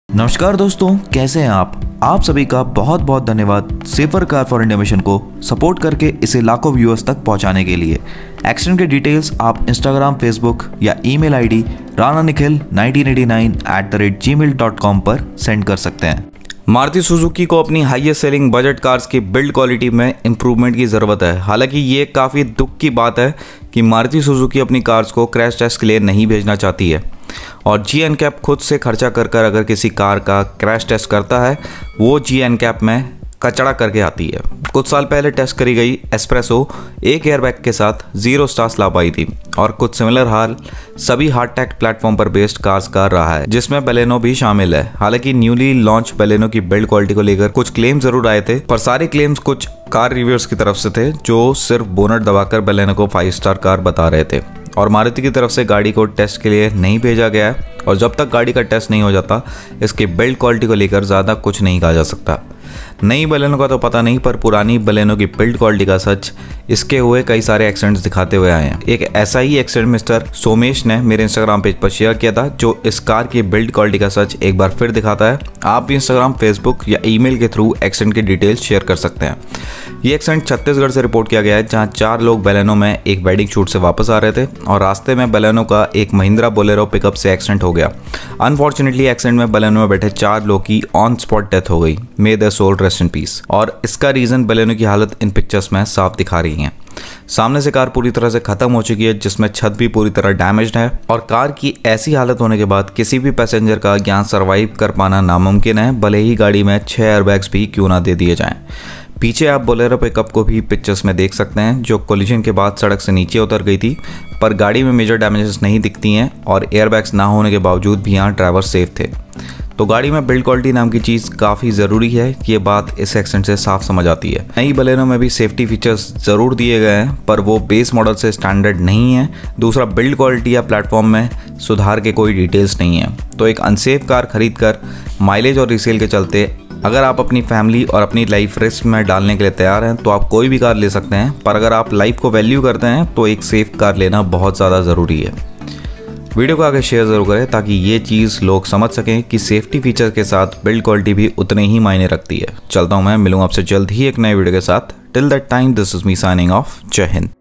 नमस्कार दोस्तों, कैसे हैं आप सभी का बहुत बहुत धन्यवाद safer car for India mission को सपोर्ट करके इसे लाखों व्यूअर्स तक पहुंचाने के लिए। एक्सीडेंट के डिटेल्स आप इंस्टाग्राम, फेसबुक या ईमेल आईडी rananikhil1989@gmail.com पर सेंड कर सकते हैं। मारुति सुजुकी को अपनी हाईएस्ट सेलिंग बजट कार्स की बिल्ड क्वालिटी में इंप्रूवमेंट की ज़रूरत है। हालांकि ये काफ़ी दुख की बात है कि मारुति सुजुकी अपनी कार्स को क्रैश टेस्ट के लिए नहीं भेजना चाहती है और जी एनकैप खुद से खर्चा कर अगर किसी कार का क्रैश टेस्ट करता है वो जी एनकैप में कचड़ा करके आती है। कुछ साल पहले टेस्ट करी गई एस्प्रेसो एक एयरबैग के साथ 0 स्टार्स ला पाई थी और कुछ सिमिलर हाल सभी हार्डटेक प्लेटफॉर्म पर बेस्ड कार्स का रहा है, जिसमें बेलेनो भी शामिल है। हालांकि न्यूली लॉन्च बेलेनो की बिल्ड क्वालिटी को लेकर कुछ क्लेम जरूर आए थे, पर सारे क्लेम्स कुछ कार रिव्यूअर्स की तरफ से थे जो सिर्फ बोनट दबाकर बेलेनो को 5 स्टार कार बता रहे थे और मारुति की तरफ से गाड़ी को टेस्ट के लिए नहीं भेजा गया है। और जब तक गाड़ी का टेस्ट नहीं हो जाता इसकी बिल्ड क्वालिटी को लेकर ज़्यादा कुछ नहीं कहा जा सकता। नई बेलेनो का तो पता नहीं, पर पुरानी बेलेनो की बिल्ड क्वालिटी का सच इसके हुए कई सारे एक्सीडेंट्स दिखाते हुए आए हैं। एक ऐसा ही एक्सीडेंट मिस्टर सोमेश ने मेरे इंस्टाग्राम पेज पर शेयर किया था जो इस कार की बिल्ड क्वालिटी का सच एक बार फिर दिखाता है। आप भी इंस्टाग्राम, फेसबुक या ईमेल के थ्रू एक्सीडेंट की डिटेल्स शेयर कर सकते हैं। ये एक्सीडेंट छत्तीसगढ़ से रिपोर्ट किया गया है, जहां 4 लोग बेलेनो में एक वेडिंग शूट से वापस आ रहे थे और रास्ते में बेलेनो का एक महिंद्रा बोलेरो पिकअप से एक्सीडेंट हो गया। अनफॉर्चुनेटली एक्सीडेंट में बेलेनो में बैठे 4 लोग की ऑन स्पॉट डेथ हो गई। May their soul rest in peace. और इसका रीजन बेलेनो की हालत इन पिक्चर्स में साफ दिखा रही है। सामने से कार पूरी तरह से खत्म हो चुकी है, जिसमें छत भी पूरी तरह डैमेज्ड है और कार की ऐसी हालत होने के बाद किसी भी पैसेंजर का यहाँ सर्वाइव कर पाना नामुमकिन है, भले ही गाड़ी में 6 एयरबैग्स भी क्यों ना दे दिए जाएं। पीछे आप बोलेरो पिकअप को भी पिक्चर्स में देख सकते हैं जो कोलिजन के बाद सड़क से नीचे उतर गई थी, पर गाड़ी में मेजर डैमेजेस नहीं दिखती हैं और एयरबैग्स ना होने के बावजूद भी यहाँ ड्राइवर सेफ थे। तो गाड़ी में बिल्ड क्वालिटी नाम की चीज़ काफ़ी ज़रूरी है, ये बात इस एक्सीडेंट से साफ समझ आती है। नई बेलेनो में भी सेफ्टी फीचर्स ज़रूर दिए गए हैं, पर वो बेस मॉडल से स्टैंडर्ड नहीं है। दूसरा, बिल्ड क्वालिटी या प्लेटफॉर्म में सुधार के कोई डिटेल्स नहीं है। तो एक अनसेफ कार खरीद कर माइलेज और रीसेल के चलते अगर आप अपनी फैमिली और अपनी लाइफ रिस्क में डालने के लिए तैयार हैं तो आप कोई भी कार ले सकते हैं, पर अगर आप लाइफ को वैल्यू करते हैं तो एक सेफ कार लेना बहुत ज़्यादा ज़रूरी है। वीडियो को आगे शेयर ज़रूर करें ताकि ये चीज़ लोग समझ सकें कि सेफ्टी फीचर के साथ बिल्ड क्वालिटी भी उतने ही मायने रखती है। चलता हूँ मैं, मिलूँ आपसे जल्द ही एक नए वीडियो के साथ। Till that time, this is me signing off. जय हिंद।